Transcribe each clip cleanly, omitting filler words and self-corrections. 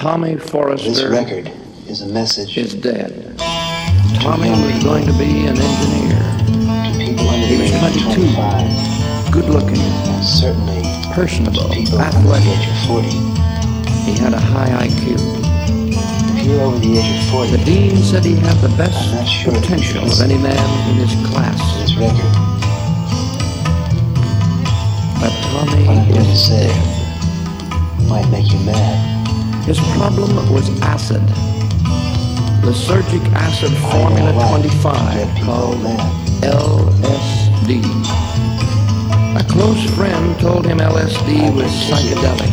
Tommy This Forrester record is a message is dead. Tommy was going to be an engineer. to people under He the was age of 22, 25, good-looking, and certainly personable, to people under the athletic. age of 40. He had a high IQ. If you're over the age of 40, The dean said he had the best I'm not sure potential if of any man in his class. this record, But what I'm Tommy going to is say dead. might make you mad. His problem was acid. Lysergic acid formula 25 called LSD. A close friend told him LSD was psychedelic,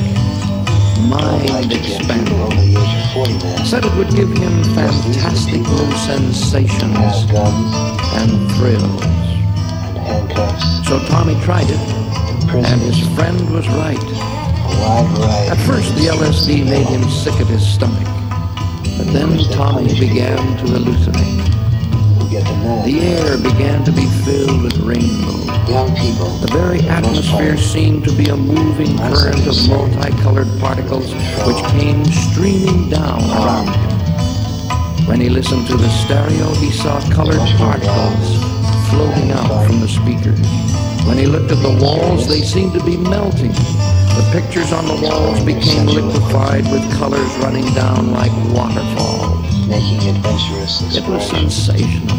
mind expanding. Said it would give him fantastic new sensations and thrills. And handcuffs, So Tommy tried it, and his friend was right. a wide variety. At first the LSD made him sick at his stomach, but then Tommy began to hallucinate. Who get the mad. The air began to be filled with rainbows. Young people, The very atmosphere seemed to be a moving current of multicolored particles which came streaming down around him. When he listened to the stereo, he saw colored particles floating out from the speakers. When he looked at the walls, they seemed to be melting. The pictures on the walls became liquefied with colors running down like waterfalls. making adventurous It was explorations. sensational.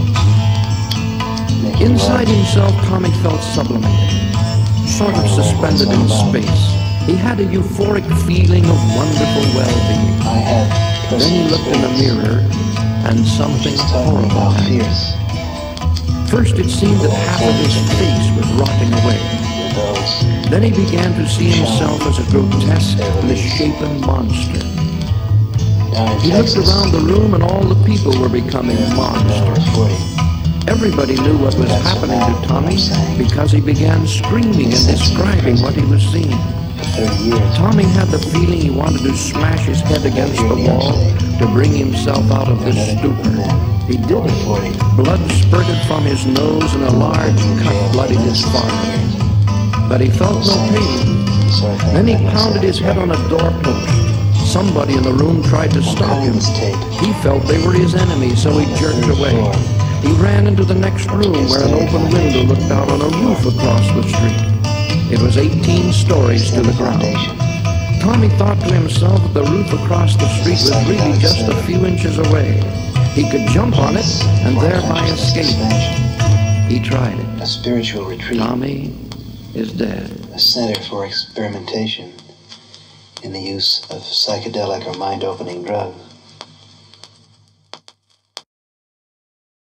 Making Inside love. himself, Tommy felt sublimated, sort of suspended in space. He had a euphoric feeling of wonderful well-being. I had Then he personal looked in the experience. mirror, and something She's talking horrible about happened. fierce First, it seemed that half of his face was rotting away. with those. Then he began to see himself as a grotesque, misshapen monster. Down in He looked Texas, around the room, and all the people were becoming men monsters. over 40. Everybody knew what was happening to Tommy because he began screaming and describing what he was seeing. For 30 years, Tommy had the feeling he wanted to smash his head against the wall to bring himself out of this stupor. He did it. Blood spurted from his nose and a large cut bloodied his forehead. But he felt no pain. sort of thing Then he like pounded his head on a doorpost. Somebody in the room tried to stop him. He felt they were his enemies, so he jerked away. He ran into the next room where an open window looked out on a roof across the street. It was 18 stories to the ground. Tommy thought to himself that the roof across the street was really just a few inches away. He could jump on it and thereby escape. He tried it. A spiritual retreat, Tommy is dead. a center for experimentation in the use of psychedelic or mind-opening drugs.